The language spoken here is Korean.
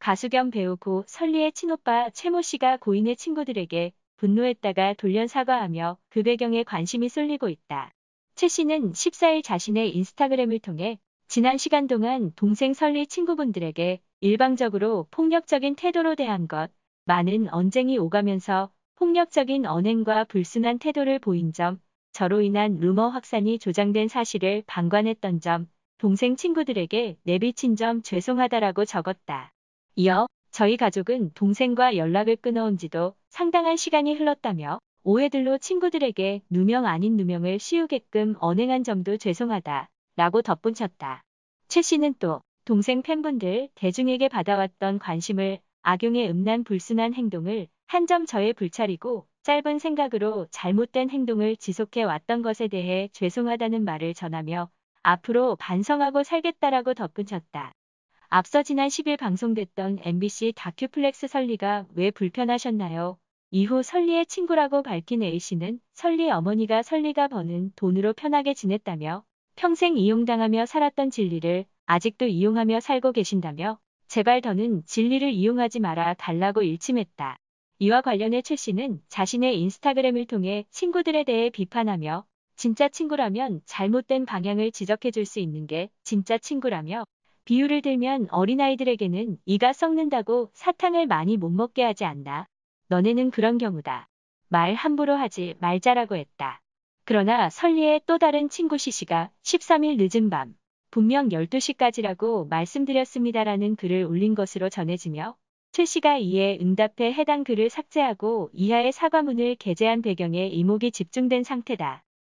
가수 겸 배우고 설리의 친오빠 최모 씨가 고인의 친구들에게 분노했다가 돌연 사과하며 그 배경에 관심이 쏠리고 있다. 최 씨는 14일 자신의 인스타그램을 통해 지난 시간 동안 동생 설리 친구분들에게 일방적으로 폭력적인 태도로 대한 것, 많은 언쟁이 오가면서 폭력적인 언행과 불순한 태도를 보인 점, 저로 인한 루머 확산이 조장된 사실을 방관했던 점, 동생 친구들에게 내비친 점 죄송하다라고 적었다. 이어 저희 가족은 동생과 연락을 끊어온 지도 상당한 시간이 흘렀다며 오해들로 친구들에게 누명 아닌 누명을 씌우게끔 언행한 점도 죄송하다 라고 덧붙였다. 최 씨는 또 동생 팬분들 대중에게 받아왔던 관심을 악용해 음란 불순한 행동을 한 점 저의 불찰이고 짧은 생각으로 잘못된 행동을 지속해 왔던 것에 대해 죄송하다는 말을 전하며 앞으로 반성하고 살겠다라고 덧붙였다. 앞서 지난 10일 방송됐던 MBC 다큐플렉스 설리가 왜 불편하셨나요? 이후 설리의 친구라고 밝힌 A씨는 설리 어머니가 설리가 버는 돈으로 편하게 지냈다며 평생 이용당하며 살았던 진리를 아직도 이용하며 살고 계신다며 제발 더는 진리를 이용하지 말아 달라고 일침했다. 이와 관련해 최 씨는 자신의 인스타그램을 통해 친구들에 대해 비판하며 진짜 친구라면 잘못된 방향을 지적해 줄 수 있는 게 진짜 친구라며 비유를 들면 어린아이들에게는 이가 썩는다고 사탕을 많이 못 먹게 하지 않나. 너네는 그런 경우다. 말 함부로 하지 말자라고 했다. 그러나 설리의 또 다른 친구 C씨가 13일 늦은 밤 분명 12시까지라고 말씀드렸습니다라는 글을 올린 것으로 전해지며 최 씨가 이에 응답해 해당 글을 삭제하고 이하의 사과문을 게재한 배경에 이목이 집중된 상태다.